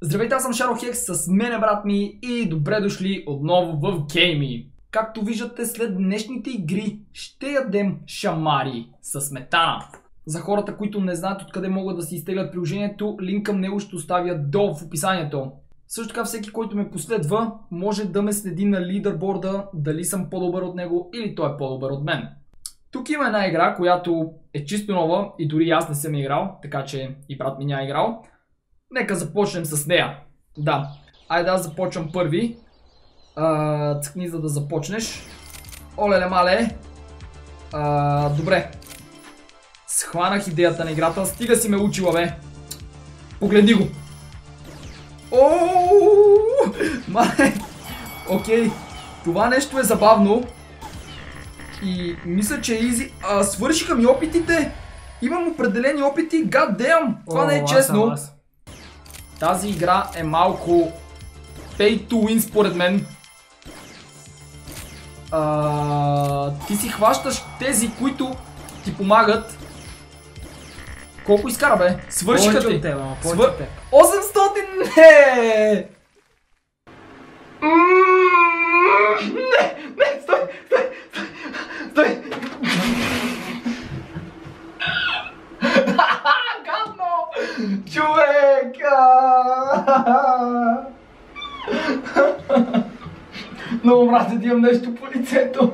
Здравейте, аз съм Шарохекс, с мен е брат ми и добре дошли отново в Гейми. Както виждате, след днешните игри ще ядем шамари със сметана. За хората, които не знаят откъде могат да си изтеглят приложението, линк към него ще оставя долу в описанието. Също така всеки, който ме последва, може да ме следи на лидерборда, дали съм по-добър от него или той е по-добър от мен. Тук има една игра, която е чисто нова и дори аз не съм играл, така че и брат ми няма играл. Нека започнем с нея. Да, айде аз започвам първи. Цъкни за да започнеш. Олеле мале. Добре. Схванах идеята на играта. Стига си ме учила, бе. Погледни го. Мале. Окей. Това нещо е забавно. И мисля, че е изи. Свършиха ми опитите. Имам определени опити. God damn. Това не е честно. Тази игра е малко pay to win според мен. Ти си хващаш тези, които ти помагат. Колко изкара, бе? Свършиха ти. 800! Не! Не, стой! Гадно! Човек! Много мразя да имам нещо по лицето.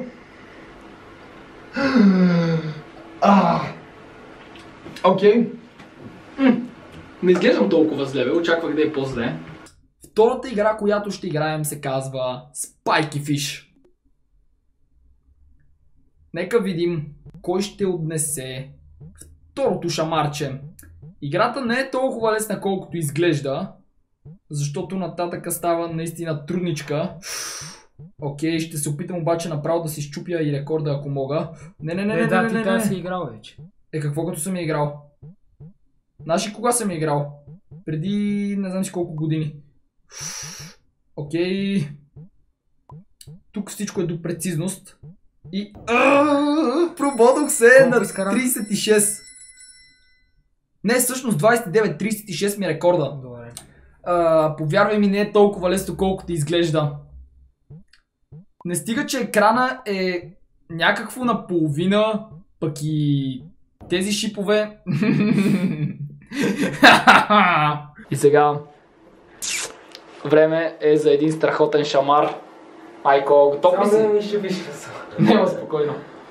Окей. Не изглеждам толкова зле, бе. Очаквах да е по-зле. Втората игра, която ще играем, се казва Spiky Fish. Нека видим кой ще отнесе второто шамарче. Играта не е толкова лесна, колкото изглежда, защото нататъка става наистина трудничка. Окей, ще се опитам обаче направо да си щупя и рекорда, ако мога. Не, си играл вече. Какво като съм играл? Знаеш ли кога съм играл? Преди не знам си колко години. Окей. Тук всичко е до прецизност. И... прободох се на 36. Не, всъщност 29, 36 ми е рекорда. Добре. Повярвай ми, не е толкова лесно, колкото изглежда. Не стига, че екрана е някакво наполовина, пък и тези шипове. И сега време е за един страхотен шамар. Майко, готов ли си? Само да ми ще виж. Нема, спокойно.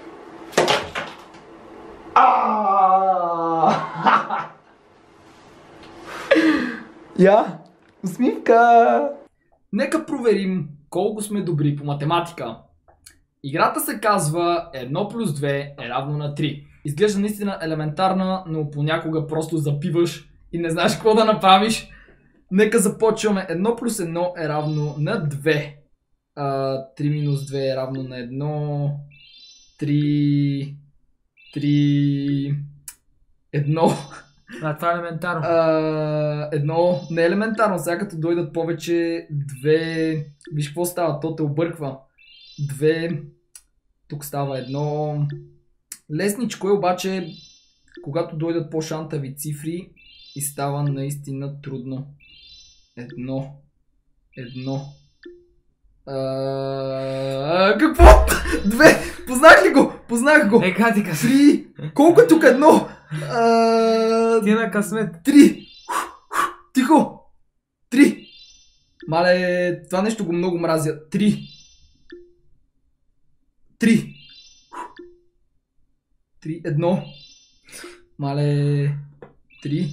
Я, усмивка! Нека проверим колко сме добри по математика. Играта се казва 1 плюс 2 е равно на 3. Изглежда наистина елементарна, но понякога просто запиваш и не знаеш какво да направиш. Нека започваме. 1 плюс 1 е равно на 2. 3 минус 2 е равно на 1. 3... 1. Това е елементарно. Едно не е елементарно, сега като дойдат повече 2... Виж какво става, то те обърква. 2... Тук става 1... Лесничко е, обаче когато дойдат по-шантави цифри и става наистина трудно. 1... Какво? 2! Познах ли го? Познах го! Ека ти късмет. 3! Колко е тук 1? Ти на късмет. 3! Тихо! 3! Мале, това нещо го много мразя. 3! 3! 1! Мале... 3!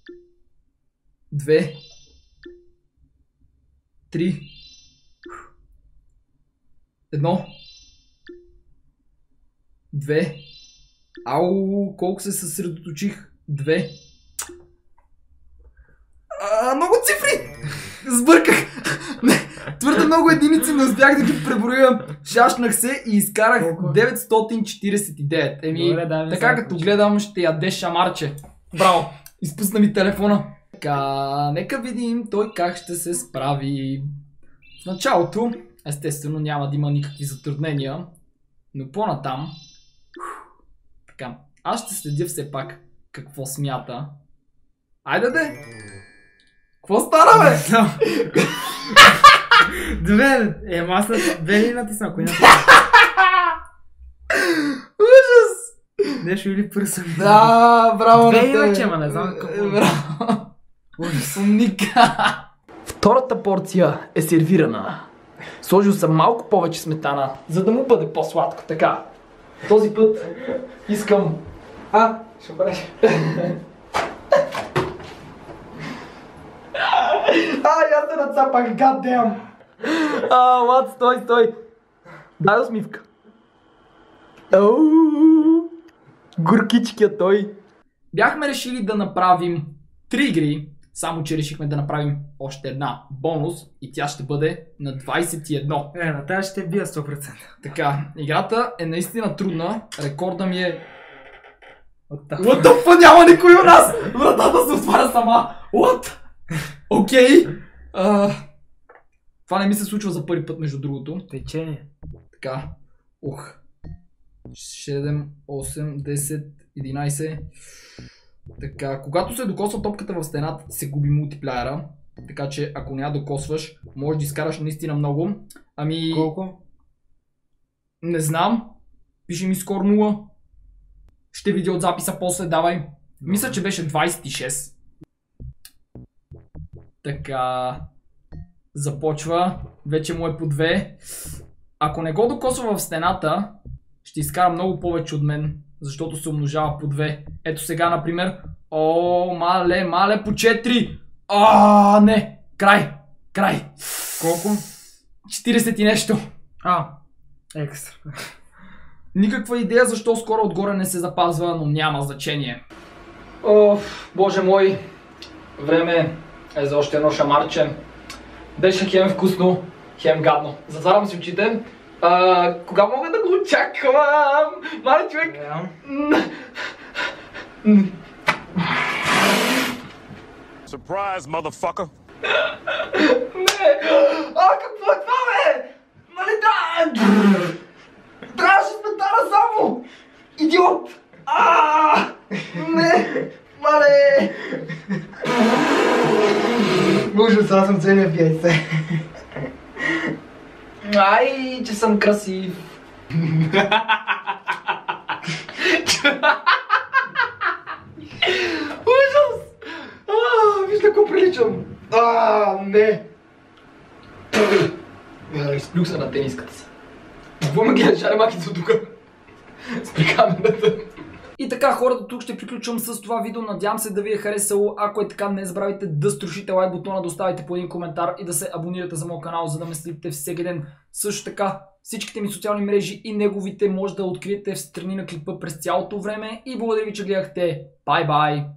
2! 3! 1! 2! Ау, колко се съсредоточих? 2! Много цифри! Сбърках! Твърде много единици, не успях да ги преброя. Шашнах се и изкарах 949. Еми, така като гледам, ще ядеш шамарче. Браво! Изпусна ми телефона. Така, нека видим той как ще се справи. В началото, естествено, няма да има никакви затруднения, но по-натам... Така, аз ще следя все пак какво смята. Айде де! Какво стана, бе? Две, маса, две ли натисна, ако не. Ужас! Нещо или пръса. Да, браво на Две тебе. иначе, ма не знам какво. Браво. Умника. Втората порция е сервирана. Сложил съм малко повече сметана, за да му бъде по-сладко. Така. Този път искам... Ще правиш. Я се нацапах, god damn. Лад, стой. Дай усмивка. Горкичкия той. Бяхме решили да направим 3 игри, само че решихме да направим още една бонус и тя ще бъде на 21. На тази ще бия 100%. Така, играта е наистина трудна, рекорда ми е... What the fuck, няма никой у нас! Вратата се отваря сама! What? Окей. Това не ми се случва за първи път, между другото. Течение. Така. 7, 8, 10, 11. Така, когато се докосва топката в стената, се губи мултиплеера. Така че, ако няма докосваш, можеш да изкараш наистина много. Колко? Не знам. Пише ми скоро 0. Ще видя от записа после, давай. Мисля, че беше 26. Така. Започва. Вече му е по 2. Ако не го докосва в стената, ще изкара много повече от мен, защото се умножава по 2. Ето сега, например. Мале, по 4. Не. Край. Колко? 40 и нещо. Екстра. Никаква идея защо скоро отгоре не се запазва, но няма значение. Боже мой. Време е за още едно шамарче. Беше хем вкусно, хем гадно. Затварям си очите. Кога мога да го очаквам? Мале човек! Surprise, motherfucker! Не! Какво е това, бе? Нали да! Трябваше сметана само! Идиот! Не! Мале! Ужас, аз съм целият яйце. Ай, че съм красив. Ужас! Виж какво приличам. Не. Изплюкса на тениската си. Какво ме гледаш, аремаките от тук? Спри камерата. И така, хората, тук ще приключвам с това видео. Надявам се да ви е харесало. Ако е така, не забравяйте да струшите лайк бутона, да оставите по един коментар и да се абонирате за моят канал, за да ме следите всеки ден. Също така, всичките ми социални мрежи и неговите може да откриете в страни на клипа през цялото време. И благодаря ви, че гледахте. Бай-бай!